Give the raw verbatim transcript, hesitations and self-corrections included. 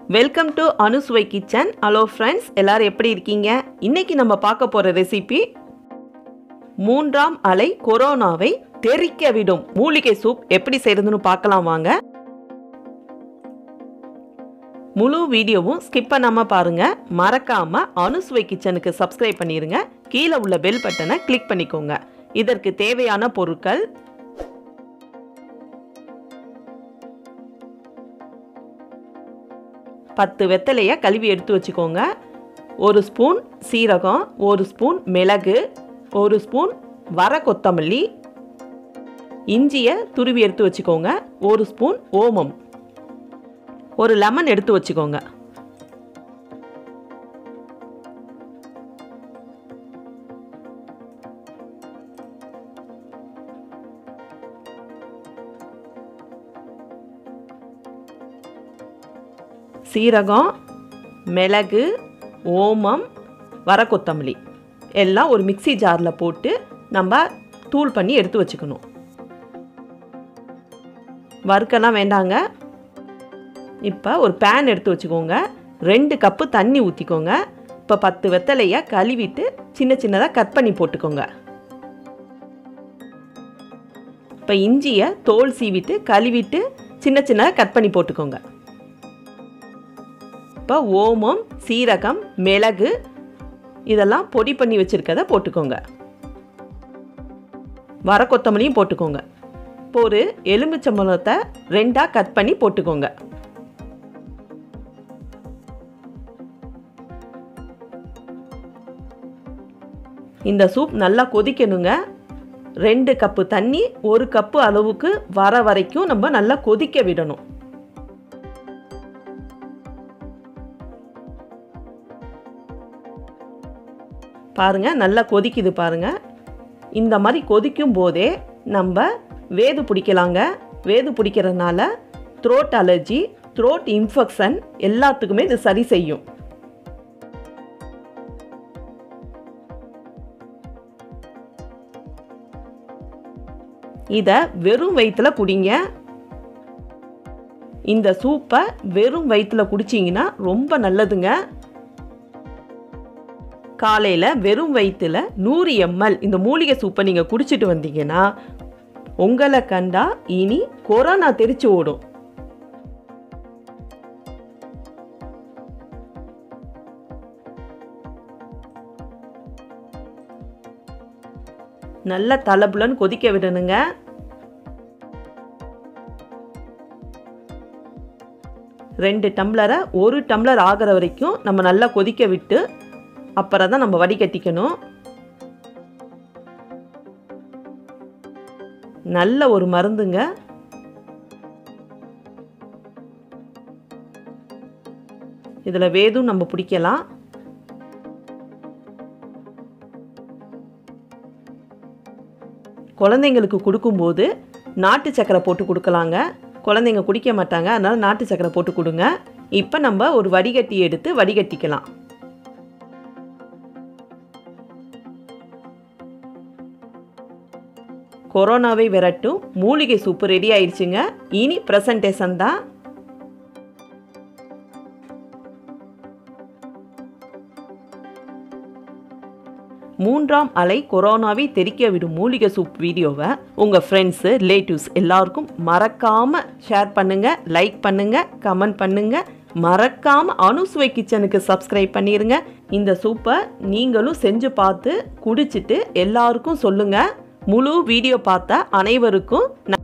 Welcome to Anusuvai kitchen. Hello friends, எல்லாரும் எப்படி இருக்கீங்க? இன்னைக்கு நம்ம பார்க்க போற ரெசிபி மூன்றாம் அலை கொரோனாவை தெறிக்க விடும் மூலிகை சூப் எப்படி செய்யறதுன்னு பார்க்கலாம் வாங்க. முழு வீடியோவும் ஸ்கிப் பண்ணாம பாருங்க. மறக்காம அனுசுவை கிச்சனுக்கு சப்ஸ்கிரைப் பண்ணிருங்க. கீழே உள்ள பெல் பட்டனை கிளிக் பண்ணிக்கோங்க. இதற்கு தேவையான பொருட்கள்: பத்து வெத்தலையை கழுவி எடுத்து வச்சுக்கோங்க. ஒரு ஸ்பூன் சீரகம், ஒரு ஸ்பூன் மிளகு, ஒரு ஸ்பூன் வர கொத்தமல்லி, இஞ்சியை துருவி எடுத்து வச்சுக்கோங்க, ஒரு ஸ்பூன் ஓமம், ஒரு லெமன் எடுத்து வச்சுக்கோங்க. சீரகம், மிளகு, ஓமம், வர கொத்தமல்லி எல்லாம் ஒரு மிக்ஸி ஜாரில் போட்டு நம்ம தூள் பண்ணி எடுத்து வச்சுக்கணும். வறுக்கலாம் வேண்டாங்க. இப்போ ஒரு பேன் எடுத்து வச்சுக்கோங்க. ரெண்டு கப்பு தண்ணி ஊற்றிக்கோங்க. இப்போ பத்து வெத்தலையை கழுவிட்டு சின்ன சின்னதாக கட் பண்ணி போட்டுக்கோங்க. இப்போ இஞ்சியை தோல் சீவிட்டு கழுவிட்டு சின்ன சின்னதாக கட் பண்ணி போட்டுக்கோங்க. இப்போ ஓமம், சீரகம், மிளகு இதெல்லாம் பொடி பண்ணி வச்சுருக்கதை போட்டுக்கோங்க. வர கொத்தமல்லியும் போட்டுக்கோங்க. இப்போ ஒரு எலுமிச்சம்பழத்தை ரெண்டாக கட் பண்ணி போட்டுக்கோங்க. இந்த சூப் நல்லா கொதிக்கணுங்க. ரெண்டு கப்பு தண்ணி ஒரு கப்பு அளவுக்கு வர வரைக்கும் நம்ம நல்லா கொதிக்க விடணும். பாருங்க, நல்லா கொதிக்குது பாருங்க. இந்த மாதிரி கொதிக்கும் போதே நம்ம வேது பிடிக்கலாங்க. வேது பிடிக்கிறதுனால த்ரோட் அலர்ஜி, த்ரோட் இன்ஃபெக்ஷன் எல்லாத்துக்குமே இது சரி செய்யும். இதை வெறும் வயிற்றுல குடிங்க. இந்த சூப்பை வெறும் வயிற்றுல குடிச்சிங்கன்னா ரொம்ப நல்லதுங்க. காலையில் வெறும் வயிற்றுல நூறு எம்எல் இந்த மூலிகை சூப்பை நீங்கள் குடிச்சிட்டு வந்தீங்கன்னா உங்களை கண்டா இனி கொரோனா தெரிச்சு ஓடும். நல்ல தலபுலன்னு கொதிக்க விடணுங்க. ரெண்டு டம்ளரை ஒரு டம்ளர் ஆகிற வரைக்கும் நம்ம நல்லா கொதிக்க விட்டு அப்புறம் தான் நம்ம வடிகட்டிக்கணும். நல்ல ஒரு மருந்துங்க. இதில் வேதும் நம்ம பிடிக்கலாம். குழந்தைங்களுக்கு கொடுக்கும்போது நாட்டு சக்கரை போட்டு கொடுக்கலாங்க. குழந்தைங்க குடிக்க மாட்டாங்க, அதனால் நாட்டு சக்கரை போட்டு கொடுங்க. இப்போ நம்ம ஒரு வடிகட்டி எடுத்து வடிகட்டிக்கலாம். கொரோனாவை விரட்டும் மூலிகை சூப்பு ரெடி ஆயிடுச்சுங்க. இனி பிரசன்டேஷன் தான். மூன்றாம் அலை கொரோனாவை தெறிக்க விடும் மூலிகை சூப் வீடியோவை உங்கள் ஃப்ரெண்ட்ஸு, ரிலேட்டிவ்ஸ் எல்லாருக்கும் மறக்காமல் ஷேர் பண்ணுங்கள், லைக் பண்ணுங்கள், கமெண்ட் பண்ணுங்கள். மறக்காமல் அனுசுவை கிச்சனுக்கு சப்ஸ்கிரைப் பண்ணிடுங்க. இந்த சூப்பை நீங்களும் செஞ்சு பார்த்து குடிச்சிட்டு எல்லாருக்கும் சொல்லுங்கள். முழு வீடியோ பார்த்த அனைவருக்கும்